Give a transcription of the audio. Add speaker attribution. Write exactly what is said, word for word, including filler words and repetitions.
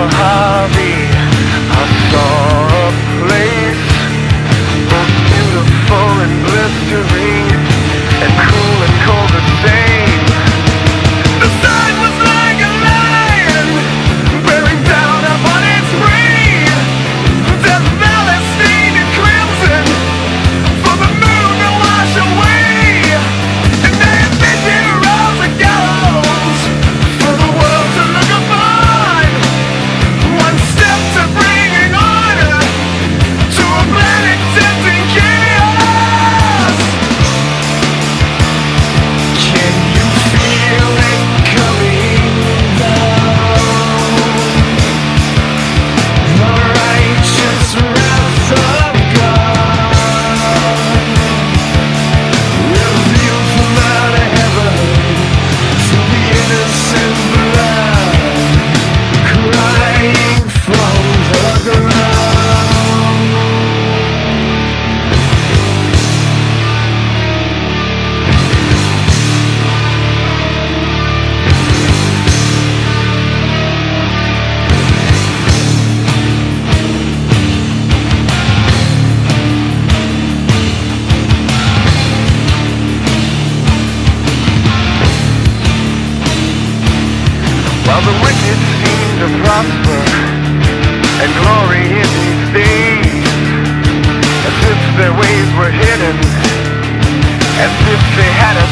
Speaker 1: Mojave, I saw a place both beautiful and blistering, and cruel and cold the same. The sun was like a lion, bearing down upon its prey. Death Valley stained in crimson, for the moon to wash away. And they had been heroes of gallows, for the world to look upon. One step to bringing order to a planet tempting chaos. Can you feel it coming down? The righteous wrath of God will view from out of heaven for the innocent blood crying from the ground. While the wicked seem to prosper and glory in these days, as if their ways were hidden, as if they had a